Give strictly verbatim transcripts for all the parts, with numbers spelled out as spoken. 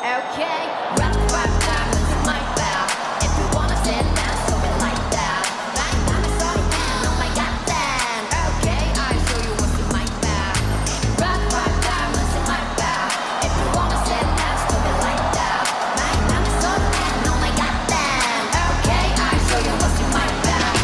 Okay, rock, rock, diamonds in my bag. If you wanna sit down, so it like that. Like diamonds so and oh my god, damn. Okay, I'll show you what's in my bag. Rock, rock, diamonds in my bag. If you wanna sit down, so it like that. Like diamonds so and oh my god, damn. Okay, I'll show you what's in my bag.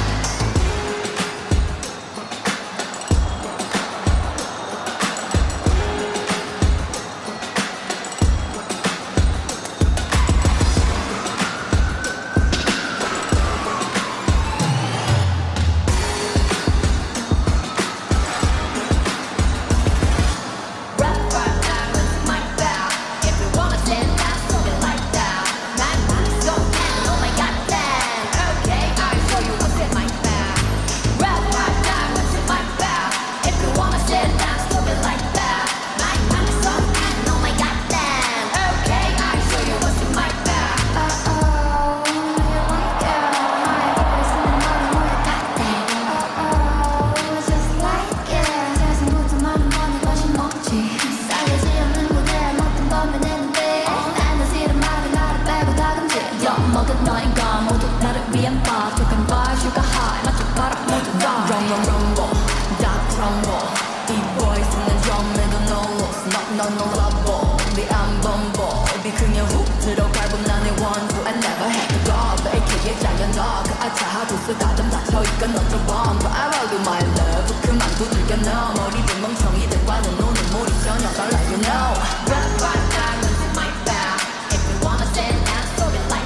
모든 너인 건 모두 나를 위한 밥 조금 더 sugar high 맛좀 봐라 모두 다 Run run rumble 다 crumble 이 boys는 drum에도 no loss no no no love 우리 안 범보 우리 그냥 훅 들어갈고 나의 원수 I never had to go 에이케이의 giant dog 아차하두스 가슴 닫혀있건 너좀 bomb But I will do my love 그만 두들겨 너 머리들 멍청이들과는 노는 몰이 전혀 달라 you know Rock rock diamonds in my bag If you wanna sit down so it like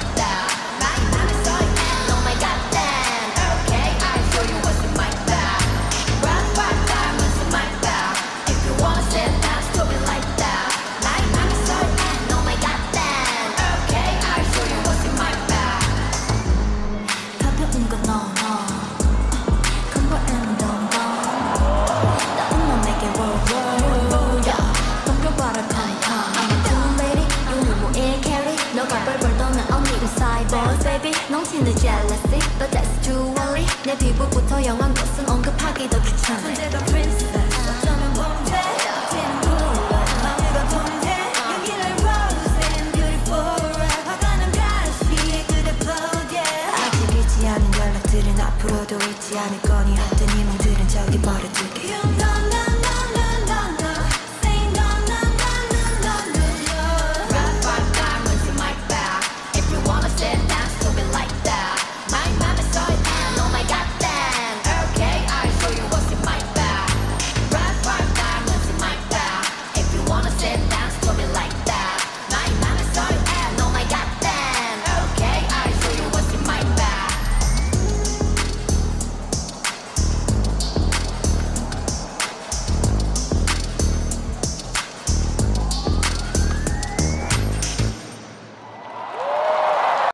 Baby, 넘치는 jealousy, but that's too early. 내 피부부터 영한 것은 언급하기도 귀찮아. 존재가 princess, 어쩌면 범죄, 지는 cool, 마음과 통제. You like rose and beautiful, 화가 난 가시에 그대 flow, yeah. 아직 잊지 않은 연락들은 앞으로도 잊지 않을 거니. 어떤 희망들은 저기 버려두.